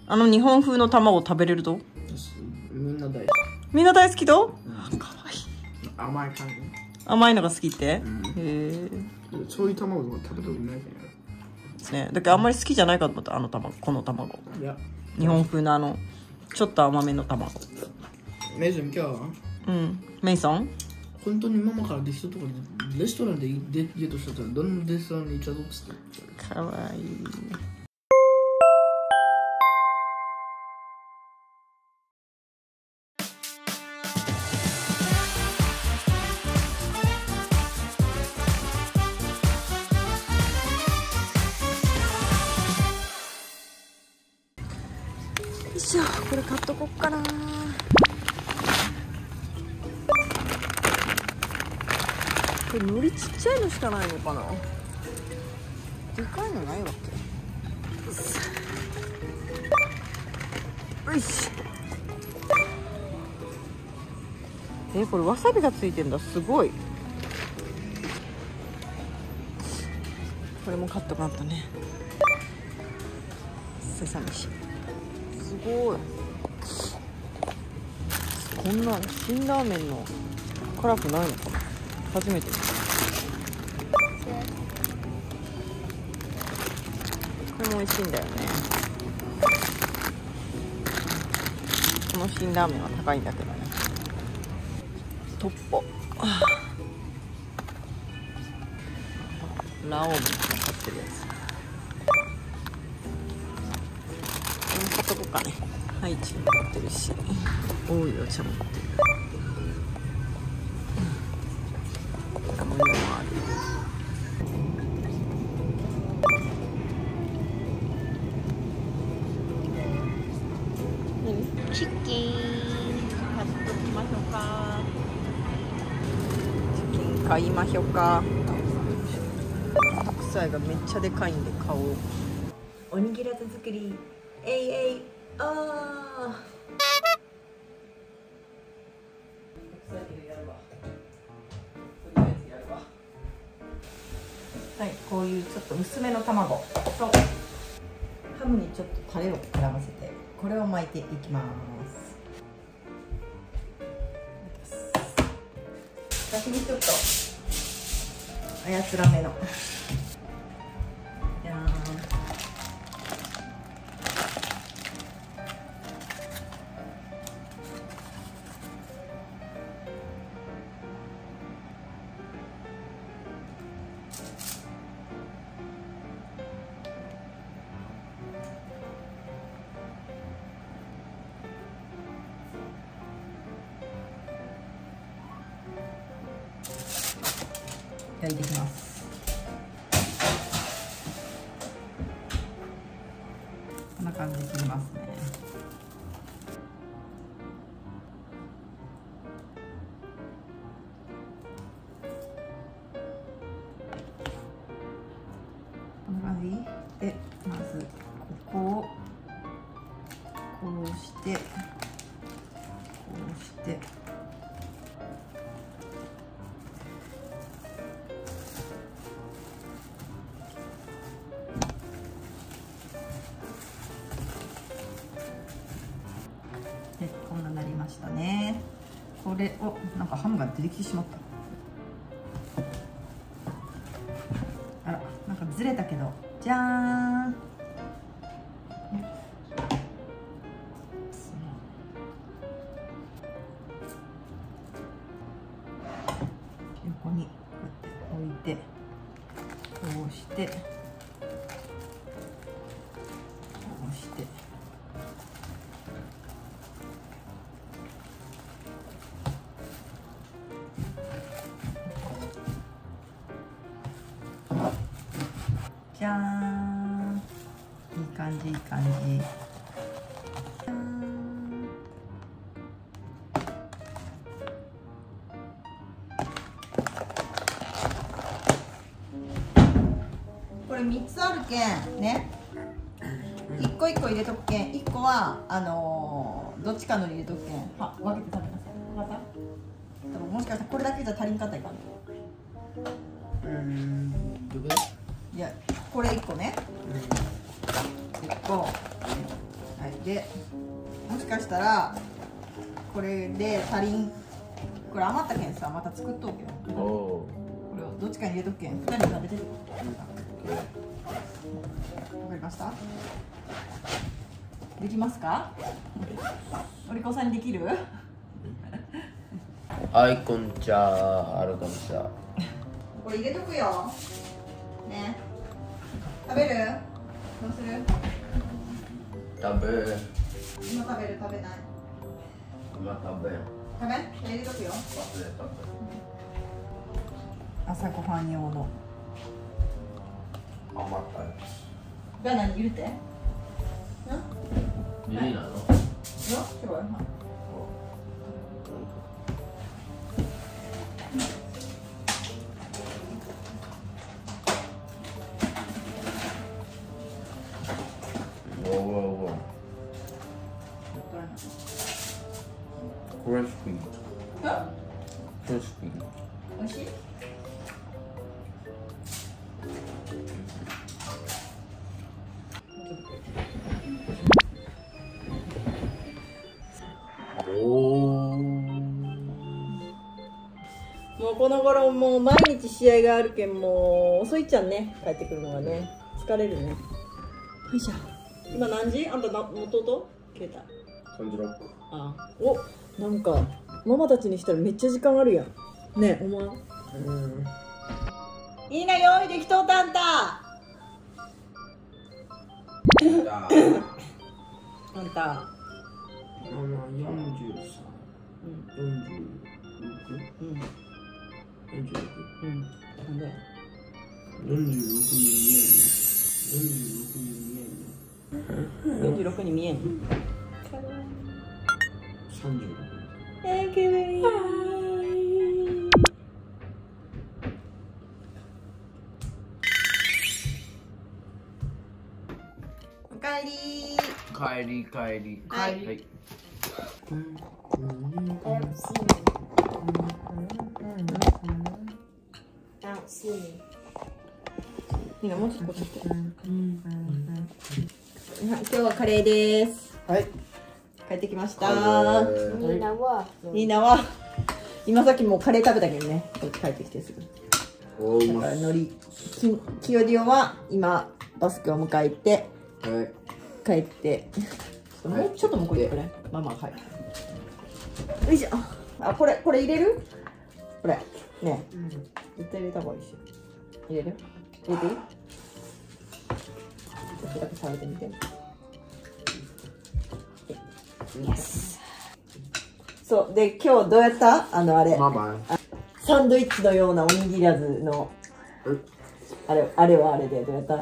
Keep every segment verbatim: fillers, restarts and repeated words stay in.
あの日本風の卵食べれると？ みんな大好き。 みんな大好きと？ うん、 かわいい。 甘い感じ。 甘いのが好きって？ うん、 へえ。 そういう卵とか食べたことないじゃん。 ね、だけどあんまり好きじゃないかと思った、あの卵、この卵。 いや、 日本風のあのちょっと甘めの卵。 メイソン、今日はうん、メイソン？ 本当にママから弟子とかでレストランでデートしたらどのレストランに行っちゃうっつって。 かわいい。よいしょ、これ買っとこっかな。これ海苔ちっちゃいのしかないのかな。でかいのないわけ。よいしょ。え、これわさびがついてんだ、すごい。これも買っとかんとね。セサミシ。すごい。こんな辛ラーメンの辛くないのかな。初めて見た。これも美味しいんだよね。この辛ラーメンは高いんだけどね。トッポラオウも買ってるやつ。これも買っとこうかね。ハイチも買ってるし、多いお茶も買ってる。ラムネもある。チキン買っときましょうか。チキン買いましょうか。白菜がめっちゃでかいんで買おう。おにぎらず作り、えいえい、あー。はい、こういうちょっと薄めの卵とハムにちょっとタレを絡ませて、これを巻いていきます。先にちょっと操らめのじゃーん。焼いていきます。こんな感じで切りますね。こんな感じで、まずここをこうしてこうしてで、こんなになりましたね。これをなんかハムが出てきてしまった。あら、なんかずれたけど、じゃーん。横にこうやって置いて、こうしてこうしてじゃーん。いい感じ、いい感じ。じゃーん。これみっつあるけんね、いっこいっこ入れとくけん、いっこはあのー、どっちかの入れとくけん、は分けて食べなさい。分かった？多分もしかしたらこれだけじゃ足りんかったらいかん。 うーん、どこ？ いや、これいっこね、いっこ、 はいでもしかしたらこれで足りんこれ余ったけんさまた作っとうけどおこれをどっちかに入れとくけんふたり食べてるわかりました？できますか？お利口さんにできる？ はいこんにちはあるかもしれないこれ入れとくよね食べる？どうする？ 食べ今食べる？食べない？ 今食べよ食べ？入れとくよ忘れた朝ごはん用の余ったやが何入れて？ん？ ついいなのよすごいおおおおクリスピークリスピーおいしい？ おおもうこの頃もう毎日試合があるけんもう遅いっちゃんね帰ってくるのがね疲れるねよいしょ今何時？あんたな弟？携帯さんじゅうろくあおなんかママたちにしたらめっちゃ時間あるやんねえ思わん？ うんいいな用意できとうたんたあんたあのよんじゅうさん、よんじゅうろく、 うんよんじゅうろく、 うんなんでよんじゅうろくに見えるね。よんじゅうろくに見えるね。 よんじゅうろくに見えんさんじゅうろく。 えー、けべいおかえり帰り帰りはいはいみんなもうちょっとこっち来て今日はカレーです。 はい帰ってきましたカレーみんなはニーナは今さっきもうカレー食べたけどねこっち帰ってきてすぐおーだからのりききよりおは今バスケを迎えてはい帰ってもうちょっと向こう行ってくれママはいよいしょあこれこれ入れるこれねえ、うん、絶対入れた方がいいし入れる入れていいちょっとだけ触ってみてイエスそうで今日どうやったあのあれママサンドイッチのようなおにぎらずのあれあれはあれでどうやった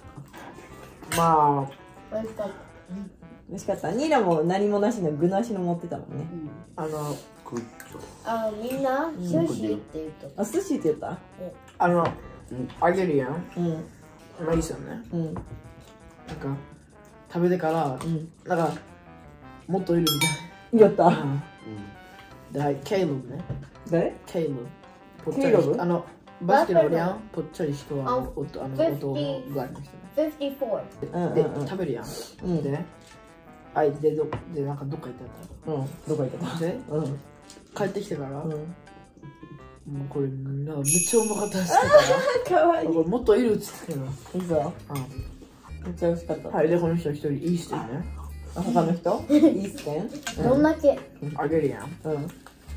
ま美味しかった。 美味しかったニーナも何もなしの具なしの持ってたもんねああのクッチあ、みんな寿司って言うと。 あ寿司って言ったあのあげるやんうんまあいいっすよねうんなんか食べてからうんなんかもっといるみたいやったなではいケイロブね誰ケイロブぽっちゃケイロブりあのバスケのおりゃんぽっちゃり人はあおとあのフィフテ弟ィぐらいの人ねごうんうんでうん食べるやんうんではいでどでなんかどっか行ってうんどこ行ってたたでうん帰ってきてからうんもうこれなんかめっちゃうまかったですからかわいいこれもっといるっつってたよ嘘うめっちゃ美味しかったんはいでこの人一人いいしてねあ他の人いいっすねどんだけあげるやんうん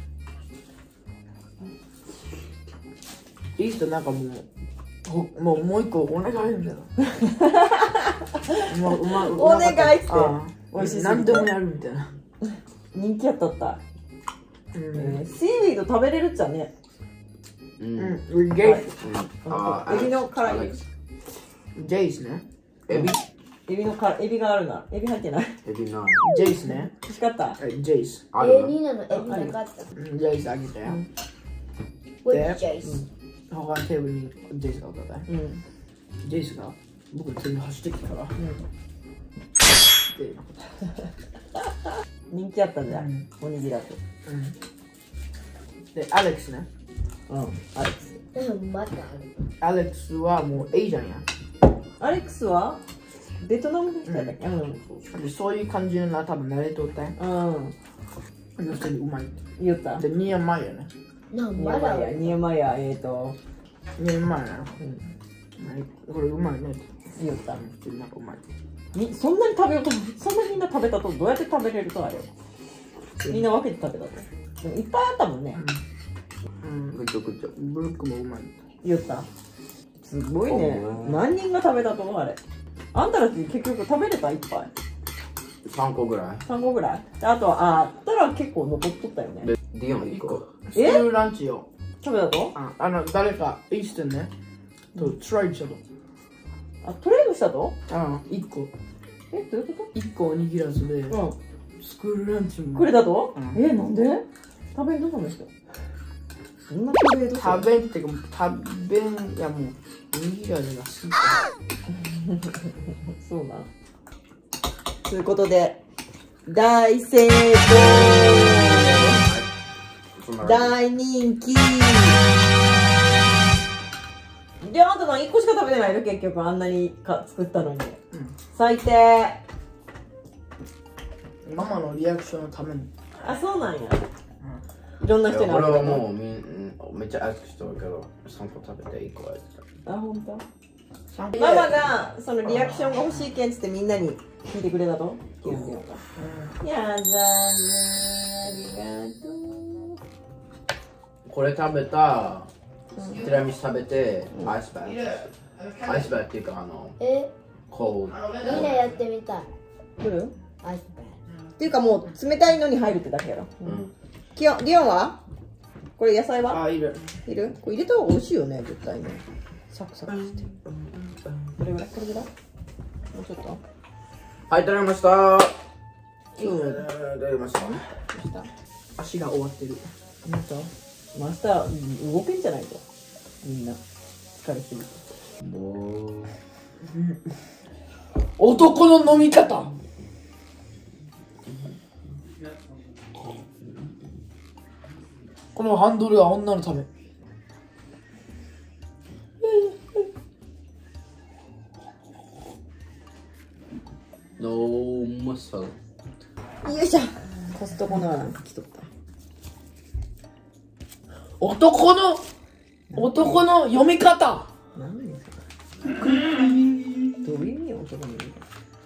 いい人なんかもうほもうもう一個お願いみたいなうまうまうまお願いってああ美味しすぎて何でもやるみたいな人気やったったうんえーシーウィード食べれるっちゃねうんうんゲイあエビの辛いジェイスねエビエビの辛いエビがあるなエビ入ってないエビなジェイスね美味しかったはいジェイスあえ、 るニーナのエビなかった。 うんジェイスあげてん With Jace。 他のテーブルにジェイスが置かないうんジェイスが僕の手に走ってきたからで人気あったんだうんおにぎらずうんでアレックスねうんアレックスうん、またある。 アレックスはもうエイジャンやアレックスはベトナムの人だっけ？うん。 でそういう感じの多分慣れとったん。 うん。 要するにうまい。 言った。 でにねんまえやね。 No, にねんまえや、にねんまえや、えっと、 にねんまえやな。 うん。 これうまいね。 言った。 普通になんかうまい。 みそんなに食べようと、そんなにみんな食べたとどうやって食べれるとあれ？みんな分けて食べたと。でもいっぱいあったもんね。 うん、ぐちょぐちょ。ブルックもうまい。 言った。すごいね。何人が食べたとあれ？あんたたち結局食べれたいっぱい。 さんこぐらい。 さんこぐらい。であとは、ああったら結構残っとったよね。 で、ディオンいっこ。 スクールランチよ。 食べたと？ あ、あの、誰か、イーステンね。と、トライしたと。 あ、トレードしたと？ あ、いっこ。 え、どういうこいっこ握らずで、 と？うん。 スクールランチも。 くれたと？ うんえ、なんで？食べんのその人。そんなトレードした食べんってか、食べん、いやもう、握らずが好き。 そうな。ということで、大成功、大人気。で、あんたのいっこしか食べてないの結局、あんなにか作ったのに。 うん、 最低。 ママのリアクションのために。 あ、そうなんや。いろんな人に俺はあげたの。 もうみんめっちゃ熱くしてるけど、さんこ食べていっこはやってた。 あ、ほんと。ママがそのリアクションが欲しいけんつってみんなに聞いてくれたと？キュンキュンが。やだね、ありがとう。 これ食べた、ティラミス食べて、アイスバー。アイスバーっていうか、あの、 え、 コール。 みんなやってみたい。 来る？ アイスっていうかもう冷たいのに入るってだけやろ。 うん。 キヨン、リオンは？これ野菜は？ あ、いる。 いる？これ入れた方が美味しいよね、絶対ね。サクサクして。これぐらい？これぐらい？もうちょっと？ はい、いただきました。 うん。 いただきました。 足が終わってる。 本当？マスター動けんじゃないと。みんな疲れすぎて。 もう。 男の飲み方。このハンドルは女のため。 ノーマッサル。 よいしょ。コストコのなんか来とった。 男の男の読み方。 何それ。どういう意味よ、男の意味。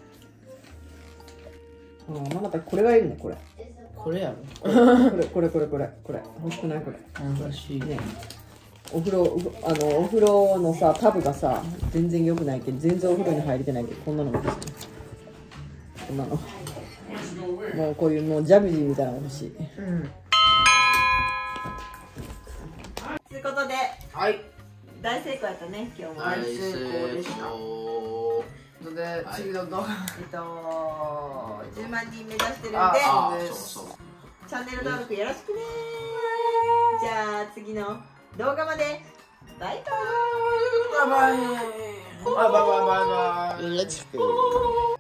ああ、ママたこれがいるね、これ。 これやろ。 これこれこれこれこれ欲しくないこれ。 欲しいね。お風呂あのお風呂のさタブがさ全然良くないけど全然お風呂に入れてないけどこんなのも欲しい。こんなの。もうこういうもうジャグジーみたいなの欲しい。 うん。 ということではい。 大成功やったね今日も。 大成功。 ので、次の動画。 えっとじゅうまんにん目指してるんであ、そうそう。 チャンネル登録よろしくね。じゃあ次の動画までバイバーイ。 バイバイ。バイバイバイバイ。 Let's go.